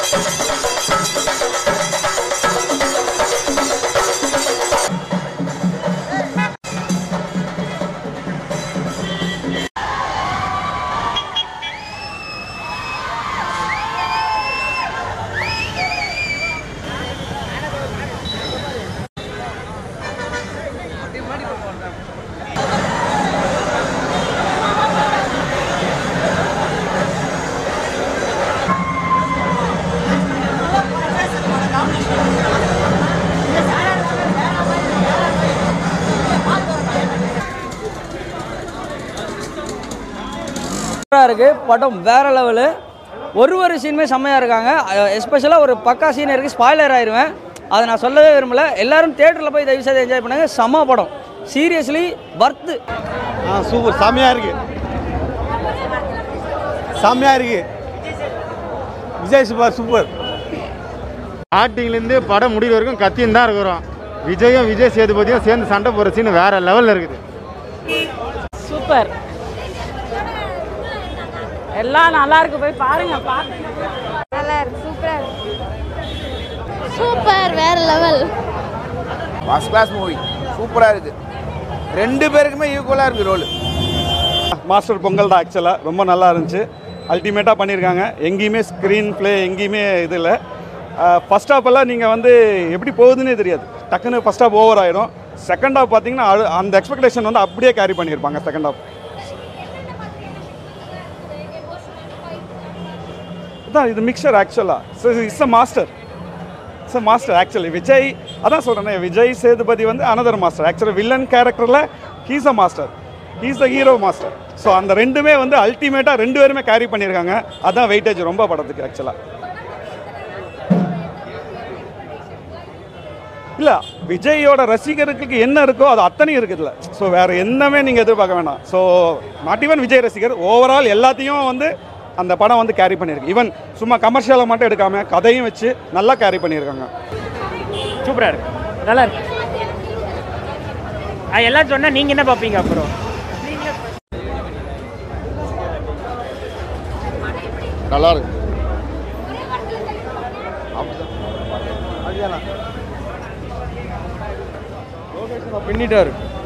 இருக்கு படம் வேற லெவலு. ஒரு சீனுமே செம்மையாக இருக்காங்க. எஸ்பெஷலாக ஒரு பக்கா சீன் இருக்குது, ஸ்பாய்லர் ஆயிடுவேன், அதை நான் சொல்லவே விரும்பல. எல்லாரும் தியேட்டரில் போய் தயவு செய்து என்ஜாய் பண்ணுங்க. செம்ம படம், சீரியஸ்லி வர்த்து. சூப்பர், செம்மையாக இருக்கு, செம்மையாக இருக்கு. விஜய் சூப்பர். ஸ்டார்டிங்லேருந்து படம் முடிவு வரைக்கும் கத்தின்னு தான் இருக்கிறோம். விஜய் சேதுபதியும் சேர்ந்து சண்டை போகிற சீன் வேற லெவலில் இருக்குது. சூப்பர், எல்லாம் நல்லா இருக்கு, போய் பாருங்க. நல்லா இருக்கு, சூப்பர், வேற லெவல். ஃபர்ஸ்ட் கிளாஸ் மூவி, சூப்பராக இருக்குது. ரெண்டு பேருக்குமே ஈக்குவலாக இருக்குது ரோல். மாஸ்டர் பொங்கல் தான் ஆக்சுவலாக ரொம்ப நல்லா இருந்துச்சு. அல்டிமேட்டாக பண்ணியிருக்காங்க. எங்கேயுமே ஸ்க்ரீன் ப்ளே எங்கேயுமே இது இல்லை. ஃபஸ்ட் ஹாஃப் எல்லாம் நீங்கள் வந்து எப்படி போகுதுன்னே தெரியாது. டக்குன்னு ஃபஸ்ட் ஹாஃப் ஓவர் ஆகிடும். செகண்ட் ஹாஃப் பார்த்தீங்கன்னா அந்த எக்ஸ்பெக்டேஷன் வந்து அப்படியே கேரி பண்ணியிருப்பாங்க செகண்ட் ஹாஃப். தான் இது மிக்சர் ஆக்சுவலாக it's a master actually. Vijay அதான் சொல்கிறேன், விஜய் சேதுபதி வந்து அனதர் மாஸ்டர். ஆக்சுவலி வில்லன் கேரக்டரில் he's a master, he's the hero master. So அந்த ரெண்டுமே வந்து அல்டிமேட்டாக ரெண்டு பேருமே கேரி பண்ணியிருக்காங்க. அதுதான் வெயிட்டேஜ் ரொம்ப படத்துக்கு ஆக்சுவலாக. இல்லை, விஜயோட ரசிகர்களுக்கு என்ன இருக்கோ அது அத்தனையும் இருக்குதுல்ல. ஸோ வேறு என்னமே நீங்கள் எதிர்பார்க்க வேண்டாம். ஸோ நாட் ஈவன் விஜய் ரசிகர், ஓவரால் எல்லாத்தையும் வந்து அந்த படம் வந்து கேரி பண்ணியிருக்கு. ஈவன் சும்மா கமர்ஷியலாக மட்டும் எடுக்காமல் கதையும் வச்சு நல்லா கேரி பண்ணியிருக்காங்க. சூப்பராக இருக்கு, நல்லா இருக்கு. எல்லாம் சொன்னால் நீங்கள் என்ன பார்ப்பீங்க? அப்புறம் நல்லா இருக்கு. பின்னிட்டாரு.